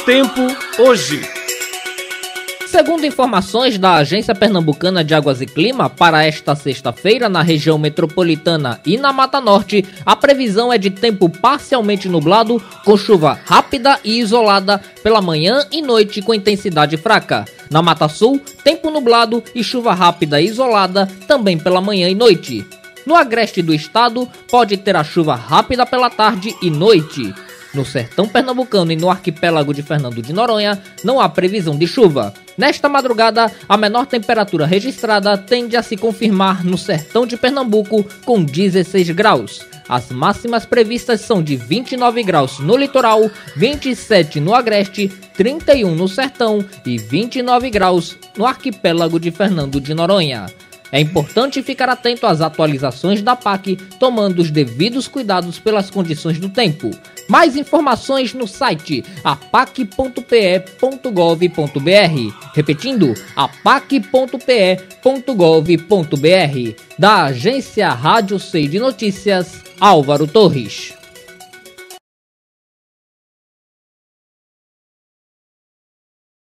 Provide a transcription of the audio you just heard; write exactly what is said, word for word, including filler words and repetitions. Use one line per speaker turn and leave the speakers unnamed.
tempo hoje.
Segundo informações da Agência Pernambucana de Águas e Clima, para esta sexta-feira, na região metropolitana e na Mata Norte, a previsão é de tempo parcialmente nublado, com chuva rápida e isolada pela manhã e noite com intensidade fraca. Na Mata Sul, tempo nublado e chuva rápida e isolada também pela manhã e noite. No agreste do estado, pode ter a chuva rápida pela tarde e noite. No sertão pernambucano e no arquipélago de Fernando de Noronha, não há previsão de chuva. Nesta madrugada, a menor temperatura registrada tende a se confirmar no sertão de Pernambuco, com dezesseis graus. As máximas previstas são de vinte e nove graus no litoral, vinte e sete no agreste, trinta e um no sertão e vinte e nove graus no arquipélago de Fernando de Noronha. É importante ficar atento às atualizações da P A C, tomando os devidos cuidados pelas condições do tempo. Mais informações no site apac ponto p e ponto gov ponto b r. Repetindo, apac ponto p e ponto gov ponto b r. Da agência Rádio C de Notícias, Álvaro Torres.